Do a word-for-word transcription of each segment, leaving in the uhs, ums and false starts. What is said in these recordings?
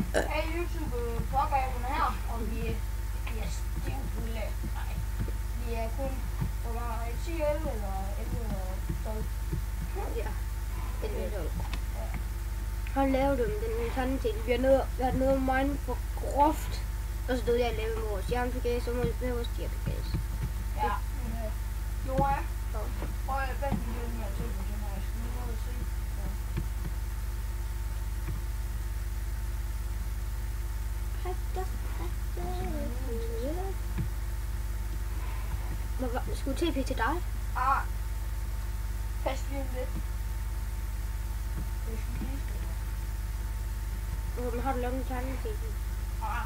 Hey YouTube, pågavene her, og vi, vi er stivfulde. Nej, vi er kun, hvor var det, ti, elleve eller elleve og tolv? Ja, elleve og tolv. Han lavede dem, den sådan til. Vi har noget, vi har noget mine for groft. Og så døde jeg at lave med vores jernpagasse, og med vores stjerpagasse. Ja, men øh, jo er. Prøv at vente lidt mere til, så når jeg skal lige noget at se. Hvad, skulle T P til dig? Ah, fast lige lidt. Det skal lige Okay, men har du lavet en tegning til den? Ah,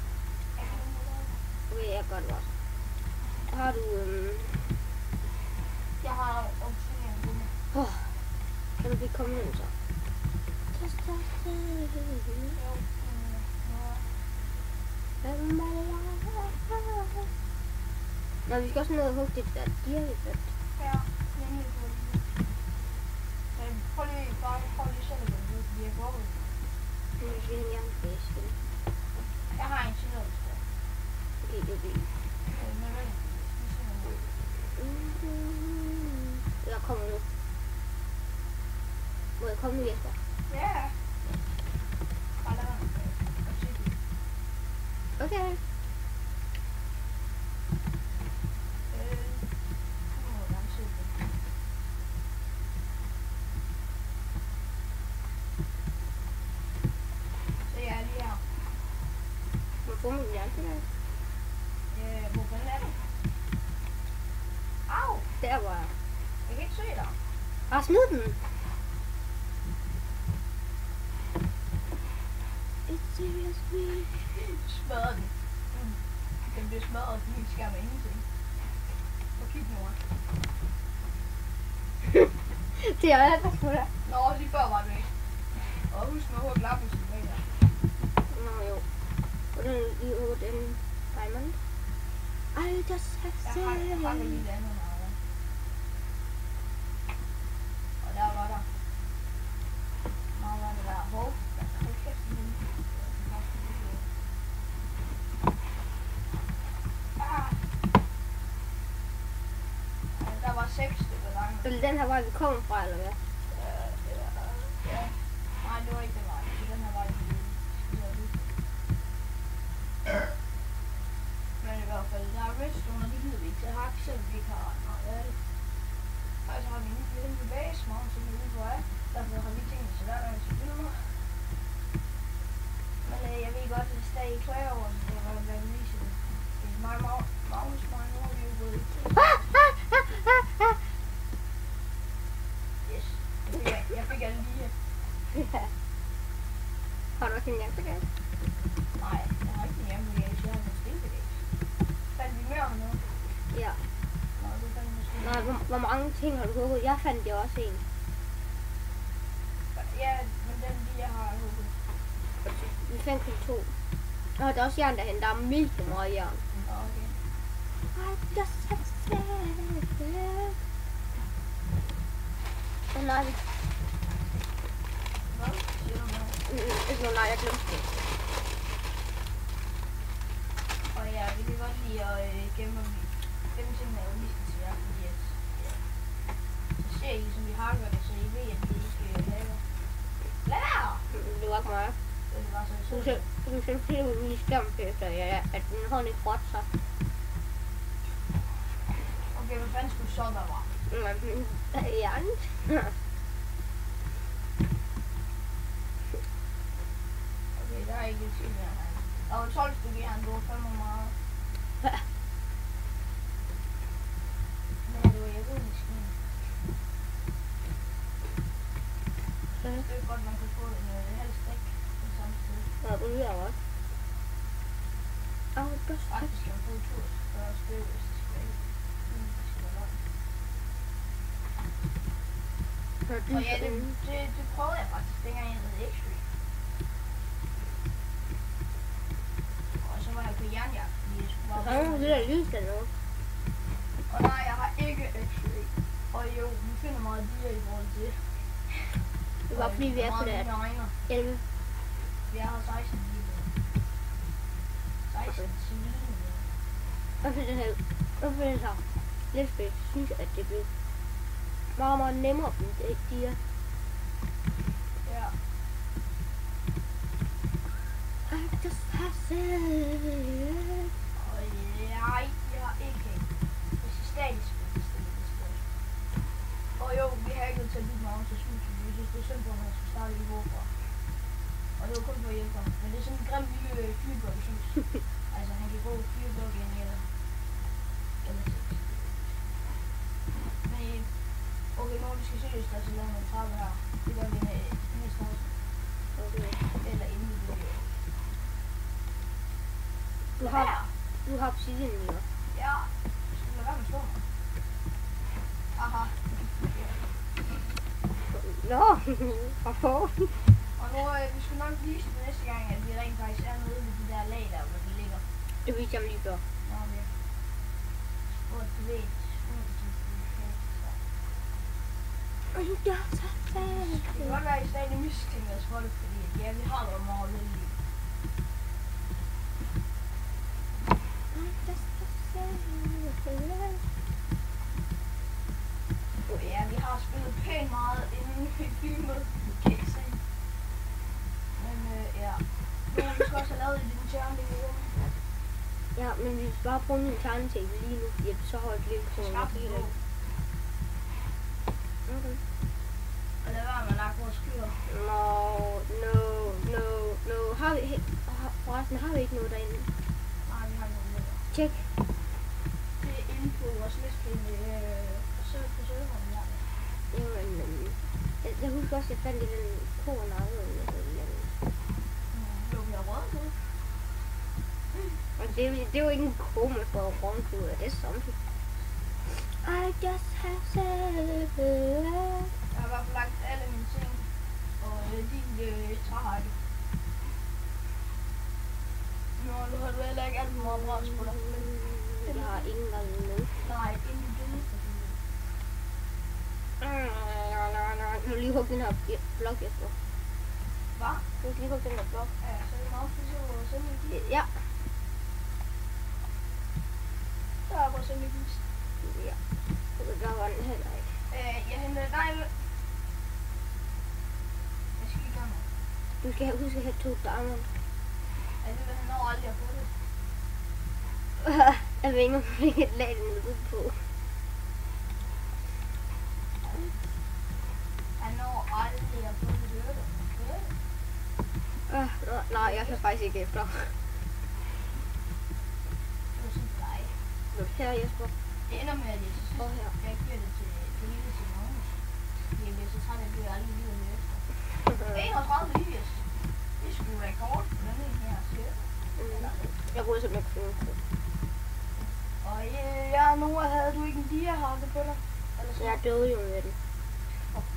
Okay, jeg gør det også. Har du, øhm... jeg har opstillet en Åh, oh, kan du blive kommet ind så? Nå, vi skal også ned og hugge det der dirrefødt. Ja, nemlig på det. Men prøv lige, bare prøv lige selv at gå ud, fordi jeg går ud. Nu skal vi have en jernbase. Jeg har en tilladelse der. Okay, det er det. Jeg kommer nu. Må jeg komme nu, Jesper? Ja. Bare lad mig. Okay. Så jeg er lige her. Hvor får man jernbase? Øh, hvor fanden er du? Au! Der var jeg. Jeg kan ikke se dig. Bare smid den. It's seriously. Smadrer den. Mm. Den bliver smadret, fordi den skærmer ingenting. Og kig nu. Det er jeg der på dig. Nå, lige før var det ikke. Og husk nu at klappe sig med der. Nå jo. Hvordan lige over den diamond? I just have Jeg said. har, jeg har lige det andet navn. Og der var der. Nå, var det der. Hvor? Hold kæft, den. Ah. Der var seks stykker langt. Eller den her vej, vi kommer fra, eller hvad? Øh, det var der. Ja. Nej, det var ikke den vej. Det er den her vej, vi men i hvert fald, der er redstone, og det gider vi ikke. Så jeg har ikke selv, vi ikke har ret meget af det. Og så har vi en lille base, meget som vi ved, hvor er. Derfor har vi tænkt os, at hver gang vi skal filme. Men øh, jeg ved godt, at det stadig klager over, så det var hvad vi viser det. Det er meget, meget, meget, meget, nu har vi jo gået i tid. Yes, jeg fik, jeg fik alle lige. Har du også en jernbagasse? Nej, jeg har ikke en hjemmebagage, jeg har en stilbagage. Fandt vi mere hernede? Ja. Nå, det fandt vi måske. Nej, hvor, hvor mange ting har du hugget? Jeg fandt jo også en. Ja, men den lige jeg har hugget. Vi fandt kun to. Nå, der er også jern derhen. Der er mega meget jern. Nå, okay. I just have said. Åh oh, nej. Hvad siger du med? Mm, ikke noget, nej, jeg glemte det. Og ja, vi kan godt lide at øh, gemme gemme tingene er jo lige til jer, fordi at ja, så ser I, som vi hakker det, så I ved, at vi ikke øh, laver. Lær! Mm, det var ikke mig. Det var så Du så. ser, du ser flere lige skærmt efter, ja, ja, at den har lidt råt sig. Okay, hvad fanden skulle så der var? Men der er jern. Okay, der er ikke et ting mere her. Der var tolv stykker jern, det var fandme meget. Ja. Men det var jeg ved ikke skænd. Det er jo godt, man kan få en øh, halv stik det samme sted. Ja, det lyder også. Åh, det er Faktisk kan man få to fyrre stykker, hvis det skal være. Mm, det skal være løgn. Og ja, det, det, det prøvede jeg faktisk, dengang jeg havde X-ray. Og så var jeg på jernjagt, fordi jeg skulle Så bare... er det der lys der nu. Og nej, jeg har ikke X-ray. Og jo, vi finder meget dyr i forhold til... Det var fordi vi er på det elleve. elleve. Vi er her seksten lige det. Og for den her, og for den her Let's Play, synes jeg, at det blev meget, meget nemmere, end det de er. Ja. I just have said. Og jeg, jeg har ikke hvis I stadig spiller det spil. Og jo, vi har ikke nødt til at bygge meget til slut. Vi synes, det er synd på, at man skal starte i hvorfra. Og det var kun for at hjælpe ham. Men det er sådan en grim lille fyrbørg, synes jeg. Altså, han kan gå fyrbørg igen eller... eller men okay, når vi skal seriøst, så laver vi en trappe her. Det gør vi med næste år. Okay. Eller inden vi bliver. Du har, du har obsidian mere. Ja, skal du lade være med at slå mig? Aha. Nå, hvorfor? Og nu, øh, vi skal nok vise det næste gang, at vi rent faktisk er nede ved de der lag der, hvor de ligger. Det viste jeg lige før. Nå, okay. Hvor du ved, det kan godt være, at I stadig mistænker os for det, fordi ja, vi har været meget heldige. Og ja, vi har spillet pænt meget inden vi filmede, kan I se. Men øh, ja, nu vi skal også have lavet et interne i rummet. Ja, men vi skal bare bruge min tegneting lige nu, fordi så højt lidt på Så skaffe det på. Okay. Og lad være med at lage vores skyer. No, no, no, no. Har vi, he, har, forresten, har vi ikke noget derinde? Nej, vi har ikke noget der. Tjek. Det er inde på vores liste øh, så på serveren her. Jamen, øhm, jeg, jeg husker også, at jeg fandt i den kornarve eller noget andet. Jo, vi har råd til det. Og det, det er jo ikke en ko med for rundkode, det er something. I just have said. Jeg har i hvert fald lagt alle mine ting, og øh, din øh, træhakke. Nå, nu har du heller ikke alt for meget bræs på dig. Jeg har ingen gang med. Nej, inden du døde for det. Nu lige hugge den her blok, Jesper. Hvad? Nu lige hugge den her blok. Ja, så er det meget fysisk at sende en bil. Ja. Så er jeg bare sende en bil. Ja. Der var den heller ikke. Øh, jeg henter dig med. Jeg skal ikke gøre noget. Du skal have, huske at have to diamond. Ja, det vil han når aldrig at få det. Jeg ved ikke, om vi kan lade den ud på. Han når aldrig at få det, hører du? Hører du? Uh, nej, jeg kan faktisk ikke efter. Det var sådan for dig. Luk her, Jesper. Det ender med, at jeg til Og sidst, her. jeg giver det til, til lille til Magnus. Jeg bliver så træt, at jeg bliver aldrig lige at høre efter. enogtredive lives. Det er sgu rekord på den her cirka. Jeg kunne simpelthen ikke finde det. Og øh, ja, Nora, havde du ikke en diahakke på dig? Eller Så sådan jeg døde jo med den. noget?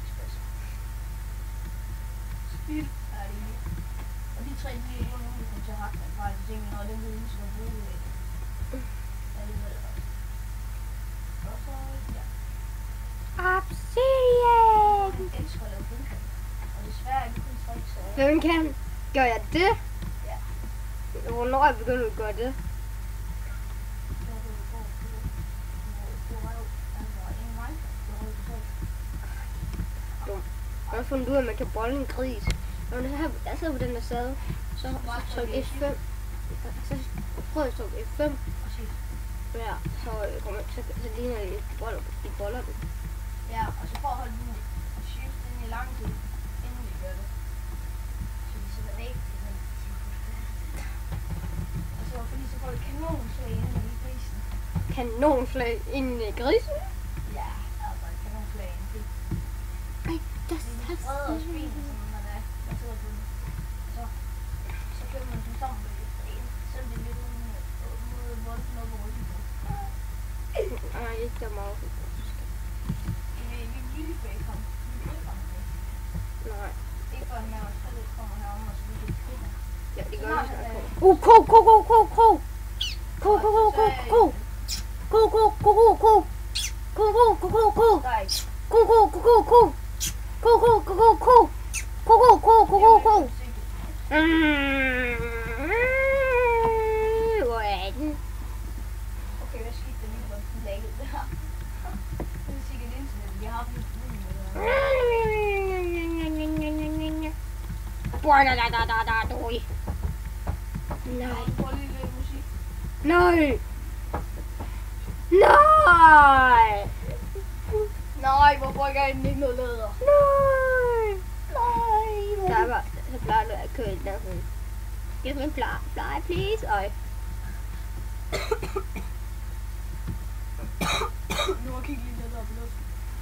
Spild er det her. Og de tre, de er jo nogen, der kommer til at hakke den fejl. Så tænker jeg, den vil jeg lige så godt bruge det. Alligevel også. Og så, ja. Obsidian! Jeg elsker at lave bundkant. Og desværre er det kun tre, så... Hvem kan? Gør jeg det? Ja. Hvornår er jeg begyndt at gøre det? Jeg har fundet ud af, at man kan bolle en gris. Når det her, jeg sidder på den der sade, så tryk F fem. Så prøv at trykke F fem. Ja, så kommer så, så ligner det, de boller, de boller den. Ja, og så prøv at holde den og shift den i lang tid, inden vi gør det. Så vi sætter væk til den. Og så fordi så får det kanonslag ind i grisen. Kanonslag ind i grisen? Ja, altså kanonslag ind i. Ej, der Det er de brede og spin, sådan når det er, man sidder på den. Så, så køber man den sammen med det en. Så er det lidt mod volden op over ryggen på. Nej, ikke der meget. En lille bacon. En bacon med. Nej. Ikke for at man også lidt kommer herom og så vi kan grine. Ja, det gør vi snart. Uh, ko, ko, ko, ko, ko. Ko, ko, ko, ko, ko. Ko, ko, ko, ko, ko. Ko, ko, ko, ko, ko. Der er ikke. Ko, ko, ko, ko, ko. Ko, ko, ko, ko, ko. Ko, ko, ko, ko, ko, ko. Mm. Hvor boy, da, da, da, da, da, doi. Nej. Prøv lige lidt musik. Nej. Nej. Nej, hvorfor ikke er den ikke noget læder? Nej. Nej. Der var, så plejer du at køre i den sådan. Give me fly, fly please. Øj. Nu må jeg kigge lige lidt op i luften.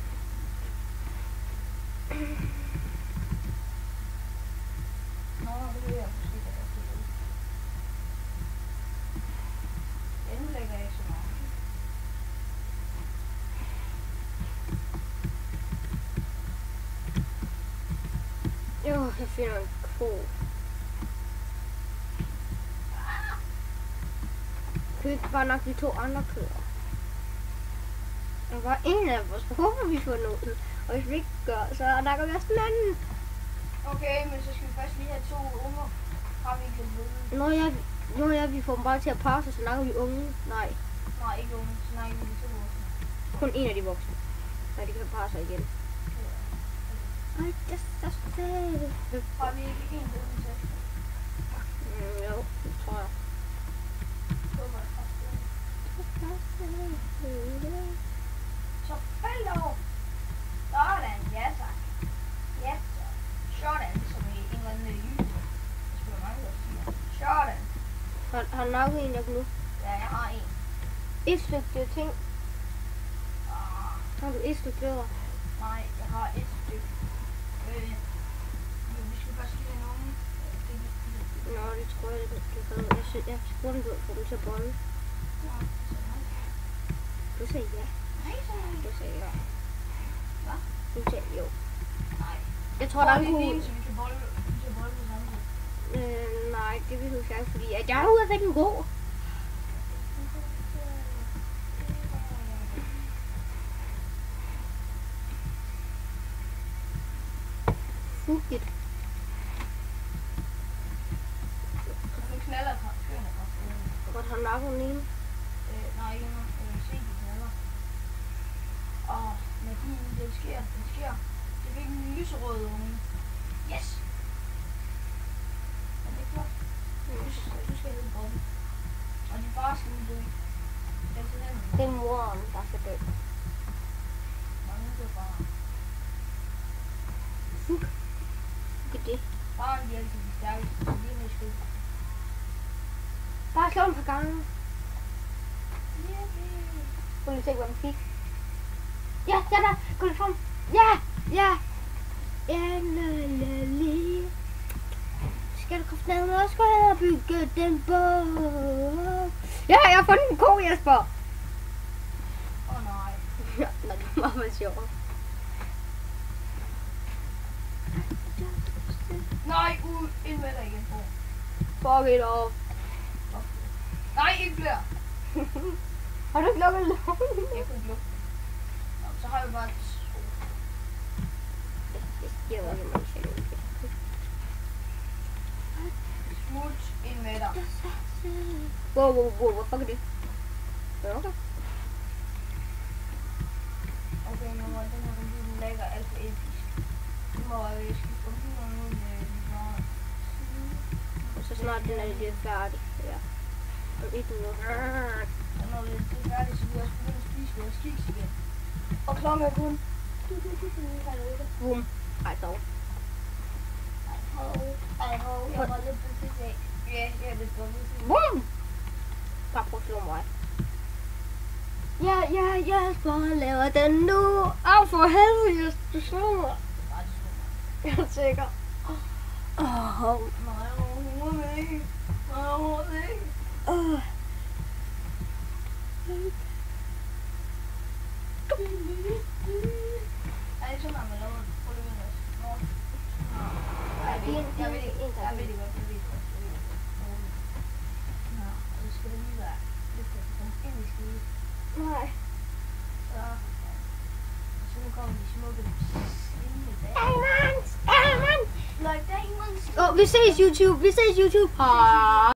Nå, det vil jeg måske da godt lide. Den lægger jeg ikke så meget. Jo, jeg finder en ko. Kan vi ikke bare nok de to andre køer? Der var en af os. Håber vi får nogen. Og hvis vi ikke gør, så nakker vi også den anden. Okay, men så skal vi først lige have to unger. Har vi ikke lidt vide? Når jeg, når jeg vi får dem bare til at passe, så nakker vi unge. Nej, Nej, ikke unge. Så snakker vi de to voksne. kun en af de voksne. Nej, de kan passe igen. Ej, det er så fedt. Har vi ikke en til den til? Mm, jo, det tror jeg. Håber jeg faktisk. Så fald over. Sådan, ja tak. Ja tak. Sådan, som i en eller anden jule. Det skulle mange der siger. Sådan. Har, har nakket en af dem nu? Ja, jeg har en. Et stykke ting. Ah, Har du et stykke bedre? nej, jeg har et stykke. Øh, men vi skal først lige have nogen. Det er vigtigt. Nå, det tror jeg, det du kan. Jeg synes, jeg spurgte på at få dem til at bolle. Ja, så nej. Du sagde ja. Nej, så nej. Du sagde ja. Hvad? Du sagde jo. Nej. Jeg tror, der er en god. god... Så vi kan bolle, vi kan bolle på samme tid. Øh, nej, det vil du ikke, fordi at jeg er ude af væk en god. Fugtigt. Nu knaller fra køerne fra skolen. Godt har nakket den ene. Øh, nej, ikke nu. Øh, se, de knaller. Åh, magien, det sker, det sker. Det fik en lyserød unge. Yes! Er det ikke flot? Du skal, du skal hedde Bobby. Og din far skal nu dø. Den til den. Det er moren, der skal dø. Mange dør bare. Fug. Fug det. Faren, de er altid de stærkeste, så de er med skyld. Bare slå den på gangen. Yippie! Prøv lige at se, hvad den fik. Ja, ja da. Gå lidt frem. Ja, ja. Ja, lalali. Skal du komme ned og skal jeg bygge den båd? Ja, jeg har fundet en ko, Jesper. Åh oh, nej. Ja, nej, det var meget sjovt. Nej, ud. Ind med dig igen, bror. Fuck it off. Nej, ikke flere. Har du ikke lukket lågen? Jeg kunne ikke lukke. Nå, så har vi bare to. Det giver ikke meget sjovt. Smut ind med dig. Wow, wow, wow, hvad fuck er det? Ja, okay. Okay, nu må den her computer lægger alt for episk. Nu må jeg skifte computeren ud med den klare. Og så snart den er lidt færdig. Ja. Og ikke noget. Og når det er færdigt, så vil jeg også begynde at spise vores kiks igen. Og klokken er kun. Boom. Ej, dog. Ej, hov. Ej, hov. Jeg var lidt præcis af. Ja, jeg er lidt præcis. Boom! Bare prøv at slå mig. Ja, ja, Jesper laver den nu. Au for helvede, Jesper, du slår mig. Nej, det slår mig. Jeg er sikker. Åh. Nej, overhovedet ikke. Nej, overhovedet ikke. Åh. Er det sådan, at man laver det? Prøv lige at vide Nå. Jeg ved det. Jeg ved det godt. Jeg ved det godt. Jeg ved det godt. Nå, og så skal det lige være lidt for at komme ind i skide. Nej. Så, så nu kommer de smukke slimende dage. Diamonds! Diamonds! Like diamonds. Åh, vi ses YouTube. Vi ses YouTube. Hej.